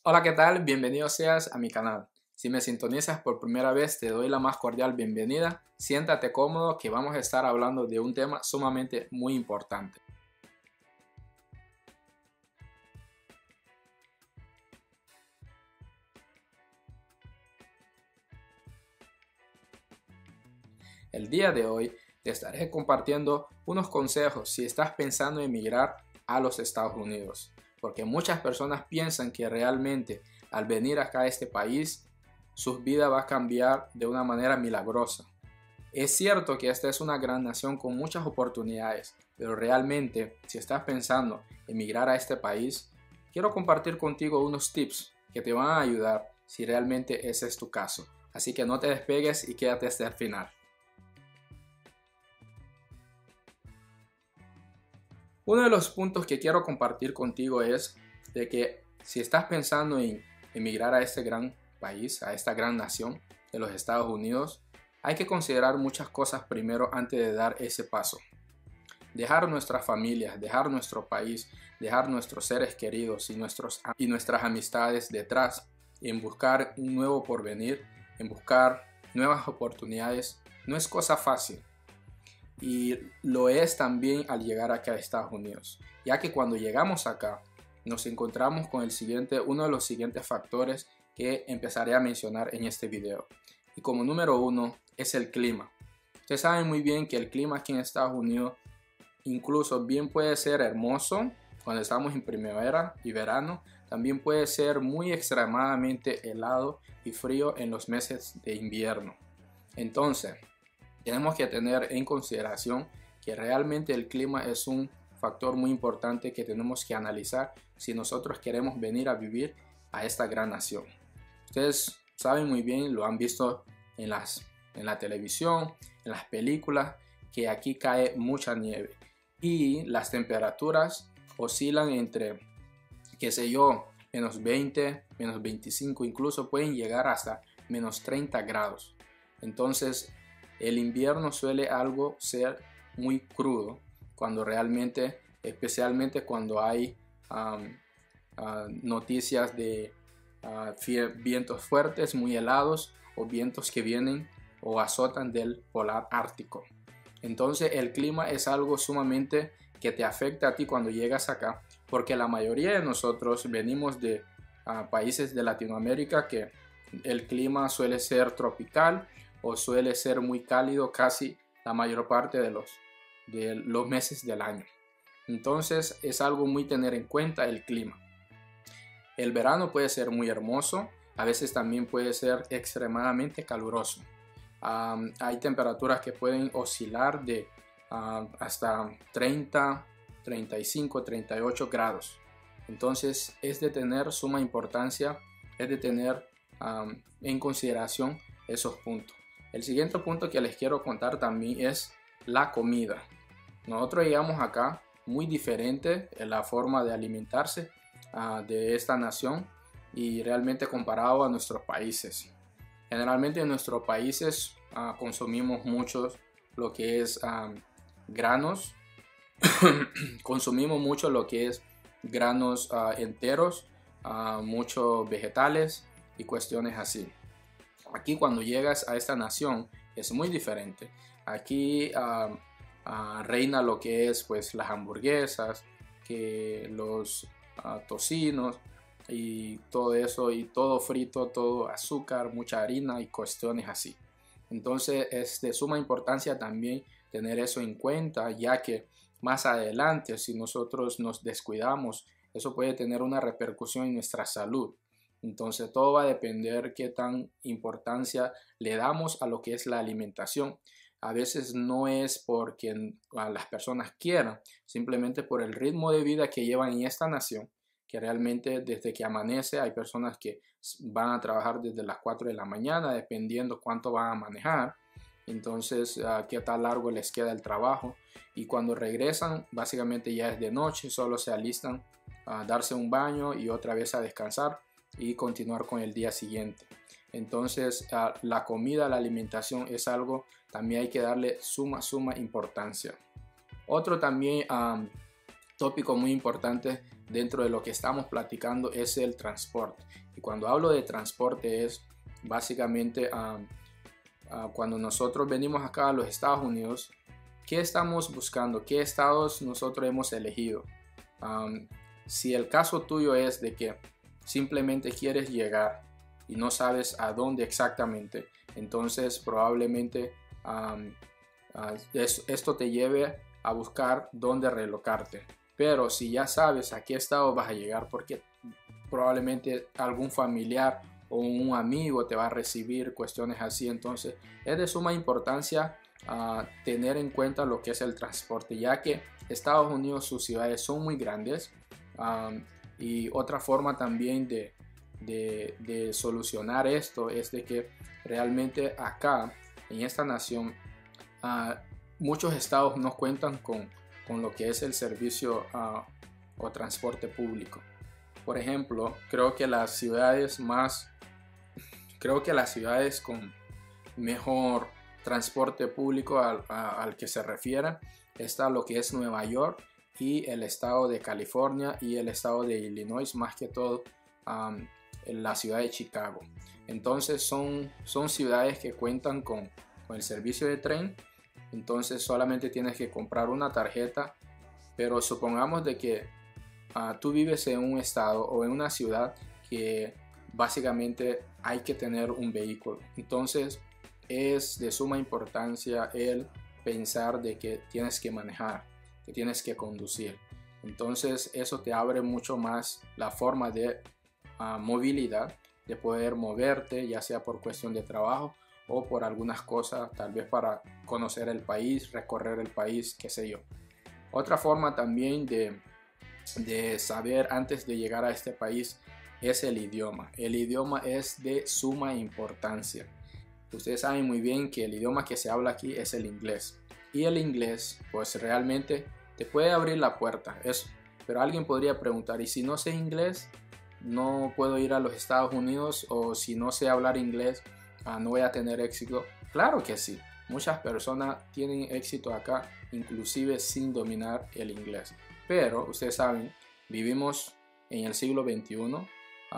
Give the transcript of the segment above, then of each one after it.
Hola, ¿qué tal? Bienvenido seas a mi canal. Si me sintonizas por primera vez, te doy la más cordial bienvenida. Siéntate cómodo que vamos a estar hablando de un tema sumamente muy importante. El día de hoy te estaré compartiendo unos consejos si estás pensando en emigrar a los Estados Unidos, porque muchas personas piensan que realmente al venir acá a este país, su vida va a cambiar de una manera milagrosa. Es cierto que esta es una gran nación con muchas oportunidades, pero realmente si estás pensando en emigrar a este país, quiero compartir contigo unos tips que te van a ayudar si realmente ese es tu caso. Así que no te despegues y quédate hasta el final. Uno de los puntos que quiero compartir contigo es de que si estás pensando en emigrar a este gran país, a esta gran nación de los Estados Unidos, hay que considerar muchas cosas primero antes de dar ese paso. Dejar nuestras familias, dejar nuestro país, dejar nuestros seres queridos y nuestras amistades detrás en buscar un nuevo porvenir, en buscar nuevas oportunidades, no es cosa fácil. Y lo es también al llegar acá a Estados Unidos, ya que cuando llegamos acá nos encontramos con uno de los siguientes factores que empezaré a mencionar en este video. Y como número uno es el clima. Ustedes saben muy bien que el clima aquí en Estados Unidos incluso bien puede ser hermoso cuando estamos en primavera y verano, también puede ser muy extremadamente helado y frío en los meses de invierno. Entonces, tenemos que tener en consideración que realmente el clima es un factor muy importante que tenemos que analizar si nosotros queremos venir a vivir a esta gran nación. Ustedes saben muy bien, lo han visto en la televisión, en las películas, que aquí cae mucha nieve y las temperaturas oscilan entre, qué sé yo, menos 20, menos 25, incluso pueden llegar hasta menos 30 grados. Entonces, el invierno suele ser muy crudo cuando realmente, especialmente cuando hay noticias de vientos fuertes, muy helados o vientos que vienen o azotan del polar ártico. Entonces el clima es algo sumamente que te afecta a ti cuando llegas acá, porque la mayoría de nosotros venimos de países de Latinoamérica que el clima suele ser tropical o suele ser muy cálido casi la mayor parte de los meses del año. Entonces es algo muy tener en cuenta el clima. El verano puede ser muy hermoso, a veces también puede ser extremadamente caluroso. Hay temperaturas que pueden oscilar de hasta 30, 35, 38 grados. Entonces es de tener suma importancia, es de tener en consideración esos puntos. El siguiente punto que les quiero contar también es la comida. Nosotros llegamos acá muy diferente en la forma de alimentarse de esta nación y realmente comparado a nuestros países. Generalmente en nuestros países consumimos mucho lo que es granos, consumimos mucho lo que es granos enteros, muchos vegetales y cuestiones así. Aquí cuando llegas a esta nación es muy diferente. Aquí reina lo que es pues las hamburguesas, que los tocinos y todo eso, y todo frito, todo azúcar, mucha harina y cuestiones así. Entonces es de suma importancia también tener eso en cuenta, ya que más adelante si nosotros nos descuidamos, eso puede tener una repercusión en nuestra salud. Entonces todo va a depender qué tan importancia le damos a lo que es la alimentación. A veces no es porque las personas quieran, simplemente por el ritmo de vida que llevan en esta nación, que realmente desde que amanece hay personas que van a trabajar desde las 4 de la mañana, dependiendo cuánto van a manejar. Entonces, qué tan largo les queda el trabajo. Y cuando regresan, básicamente ya es de noche, solo se alistan a darse un baño y otra vez a descansar y continuar con el día siguiente. Entonces la comida, la alimentación es algo también hay que darle suma importancia. Otro también tópico muy importante dentro de lo que estamos platicando es el transporte. Y cuando hablo de transporte es básicamente cuando nosotros venimos acá a los Estados Unidos, ¿qué estamos buscando? ¿Qué estados nosotros hemos elegido? Si el caso tuyo es de que simplemente quieres llegar y no sabes a dónde exactamente, entonces probablemente esto te lleve a buscar dónde relocarte. Pero si ya sabes a qué estado vas a llegar, porque probablemente algún familiar o un amigo te va a recibir, cuestiones así, entonces es de suma importancia tener en cuenta lo que es el transporte, ya que Estados Unidos, sus ciudades son muy grandes. Y otra forma también de solucionar esto es de que realmente acá en esta nación muchos estados no cuentan con lo que es el servicio o transporte público. Por ejemplo, creo que las ciudades con mejor transporte público al que se refiere está lo que es Nueva York y el estado de California y el estado de Illinois, más que todo en la ciudad de Chicago. Entonces son ciudades que cuentan con el servicio de tren. Entonces solamente tienes que comprar una tarjeta, pero supongamos de que tú vives en un estado o en una ciudad que básicamente hay que tener un vehículo. Entonces es de suma importancia el pensar de que tienes que manejar, que tienes que conducir. Entonces eso te abre mucho más la forma de movilidad, de poder moverte, ya sea por cuestión de trabajo o por algunas cosas, tal vez para conocer el país, recorrer el país, qué sé yo. Otra forma también de saber antes de llegar a este país es el idioma. El idioma es de suma importancia. Ustedes saben muy bien que el idioma que se habla aquí es el inglés. Y el inglés, pues realmente te puede abrir la puerta, eso. Pero alguien podría preguntar, ¿y si no sé inglés, no puedo ir a los Estados Unidos? ¿O si no sé hablar inglés, no voy a tener éxito? Claro que sí. Muchas personas tienen éxito acá, inclusive sin dominar el inglés. Pero ustedes saben, vivimos en el siglo XXI.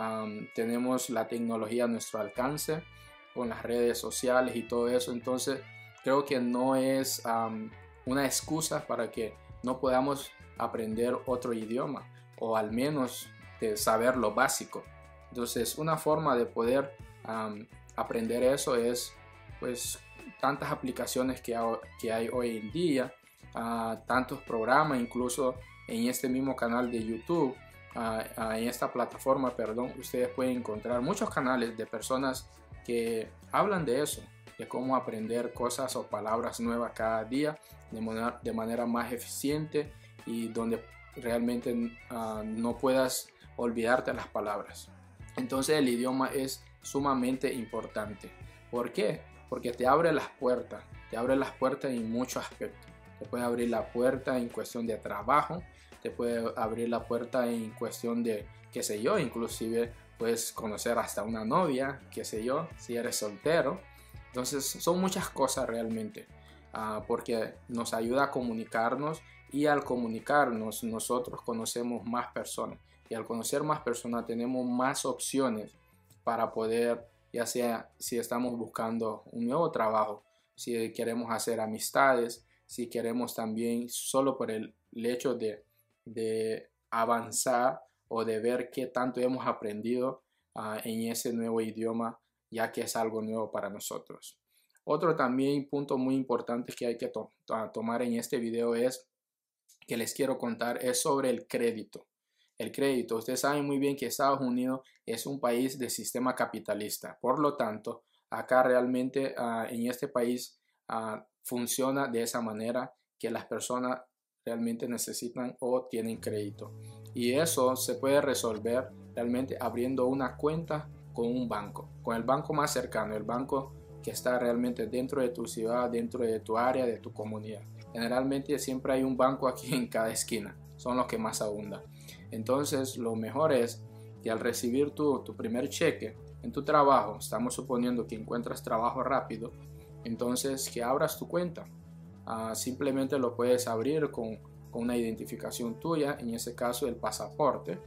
Tenemos la tecnología a nuestro alcance con las redes sociales y todo eso. Entonces creo que no es una excusa para que no podamos aprender otro idioma, o al menos de saber lo básico. Entonces una forma de poder aprender eso es pues tantas aplicaciones que hay hoy en día, tantos programas, incluso en este mismo canal de YouTube, en esta plataforma, perdón, ustedes pueden encontrar muchos canales de personas que hablan de eso, de cómo aprender cosas o palabras nuevas cada día de manera más eficiente y donde realmente no puedas olvidarte las palabras. Entonces el idioma es sumamente importante. ¿Por qué? Porque te abre las puertas en muchos aspectos. Te puede abrir la puerta en cuestión de trabajo, te puede abrir la puerta en cuestión de, qué sé yo, inclusive puedes conocer hasta una novia, qué sé yo, si eres soltero. Entonces son muchas cosas realmente, porque nos ayuda a comunicarnos, y al comunicarnos nosotros conocemos más personas, y al conocer más personas tenemos más opciones para poder, ya sea si estamos buscando un nuevo trabajo, si queremos hacer amistades, si queremos también solo por el hecho de avanzar o de ver qué tanto hemos aprendido en ese nuevo idioma, ya que es algo nuevo para nosotros. Otro también punto muy importante que hay que tomar en este video que les quiero contar es sobre el crédito. El crédito, ustedes saben muy bien que Estados Unidos es un país de sistema capitalista. Por lo tanto, acá realmente en este país funciona de esa manera, que las personas realmente necesitan o tienen crédito. Y eso se puede resolver realmente abriendo una cuenta con un banco, con el banco más cercano, el banco que está realmente dentro de tu ciudad, dentro de tu área, de tu comunidad. Generalmente siempre hay un banco aquí en cada esquina, son los que más abundan. Entonces lo mejor es que al recibir tu primer cheque en tu trabajo, estamos suponiendo que encuentras trabajo rápido, entonces que abras tu cuenta. Simplemente lo puedes abrir con con una identificación tuya, en ese caso el pasaporte,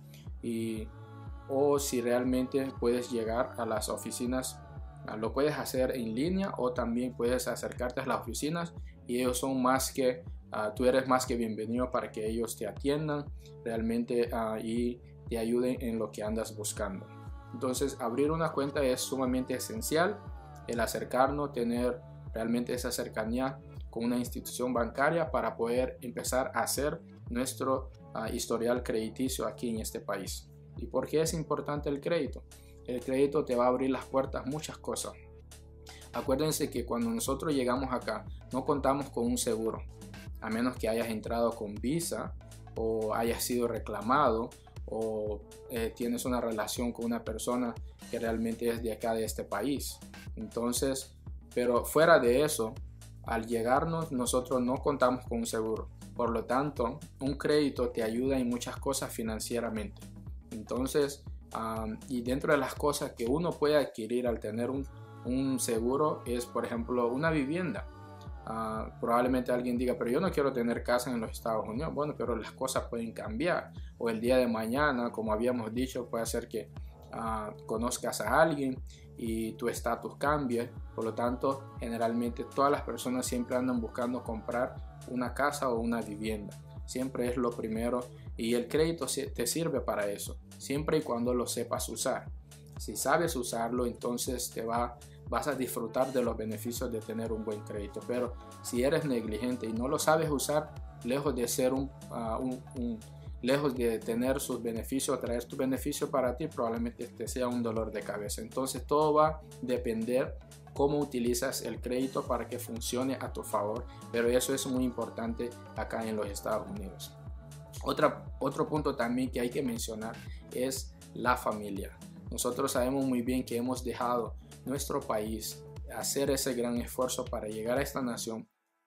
o si realmente puedes llegar a las oficinas, lo puedes hacer en línea o también puedes acercarte a las oficinas y ellos son tú eres más que bienvenido para que ellos te atiendan realmente y te ayuden en lo que andas buscando. Entonces, abrir una cuenta es sumamente esencial, el acercarnos, tener realmente esa cercanía con una institución bancaria para poder empezar a hacer nuestro historial crediticio aquí en este país. ¿Y por qué es importante el crédito? El crédito te va a abrir las puertas a muchas cosas. Acuérdense que cuando nosotros llegamos acá no contamos con un seguro, a menos que hayas entrado con visa o hayas sido reclamado o tienes una relación con una persona que realmente es de acá, de este país. Entonces, pero fuera de eso, al llegarnos nosotros no contamos con un seguro. Por lo tanto, un crédito te ayuda en muchas cosas financieramente. Entonces, y dentro de las cosas que uno puede adquirir al tener un seguro es, por ejemplo, una vivienda. Probablemente alguien diga, pero yo no quiero tener casa en los Estados Unidos. Bueno, pero las cosas pueden cambiar. O el día de mañana, como habíamos dicho, puede ser que conozcas a alguien y tu estatus cambie. Por lo tanto, generalmente todas las personas siempre andan buscando comprar una casa o una vivienda. Siempre es lo primero y el crédito te sirve para eso, siempre y cuando lo sepas usar. Si sabes usarlo, entonces vas a disfrutar de los beneficios de tener un buen crédito. Pero si eres negligente y no lo sabes usar, lejos de ser lejos de tener sus beneficios, traer tu beneficio para ti, probablemente te sea un dolor de cabeza. Entonces todo va a depender cómo utilizas el crédito para que funcione a tu favor, pero eso es muy importante acá en los Estados Unidos. Otro punto también que hay que mencionar es la familia. Nosotros sabemos muy bien que hemos dejado nuestro país hacer ese gran esfuerzo para llegar a esta nación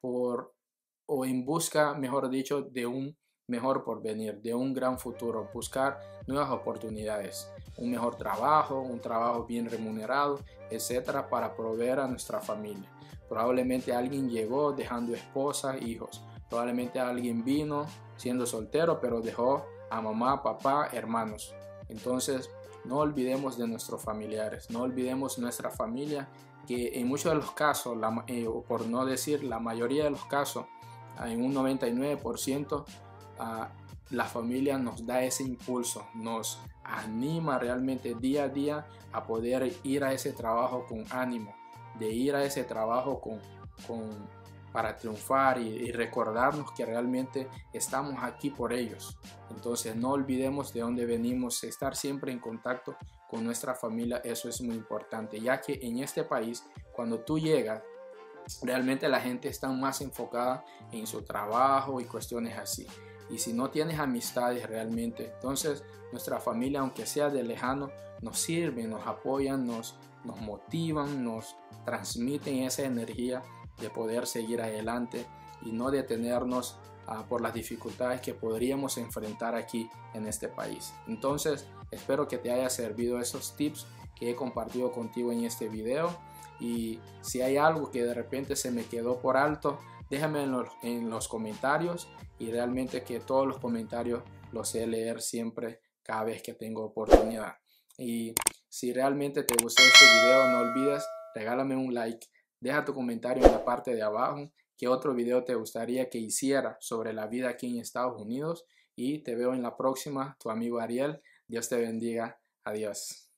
o en busca, mejor dicho, de un mejor porvenir, de un gran futuro, buscar nuevas oportunidades, un mejor trabajo, un trabajo bien remunerado, etcétera, para proveer a nuestra familia. Probablemente alguien llegó dejando esposa, hijos. Probablemente alguien vino siendo soltero, pero dejó a mamá, papá, hermanos. Entonces, no olvidemos de nuestros familiares, no olvidemos nuestra familia, que en muchos de los casos, por no decir la mayoría de los casos, en un 99%, la familia nos da ese impulso, nos anima realmente día a día a poder ir a ese trabajo con ánimo, de ir a ese trabajo para triunfar y recordarnos que realmente estamos aquí por ellos. Entonces no olvidemos de dónde venimos, estar siempre en contacto con nuestra familia, eso es muy importante, ya que en este país cuando tú llegas, realmente la gente está más enfocada en su trabajo y cuestiones así. Y si no tienes amistades realmente, entonces nuestra familia, aunque sea de lejano, nos sirven, nos apoyan, nos motivan, nos transmiten esa energía de poder seguir adelante y no detenernos por las dificultades que podríamos enfrentar aquí en este país. Entonces, espero que te haya servido esos tips que he compartido contigo en este video. Y si hay algo que de repente se me quedó por alto, déjame en los comentarios, y realmente que todos los comentarios los sé leer siempre cada vez que tengo oportunidad. Y si realmente te gustó este video, no olvides, regálame un like, deja tu comentario en la parte de abajo, qué otro video te gustaría que hiciera sobre la vida aquí en Estados Unidos, y te veo en la próxima, tu amigo Ariel. Dios te bendiga, adiós.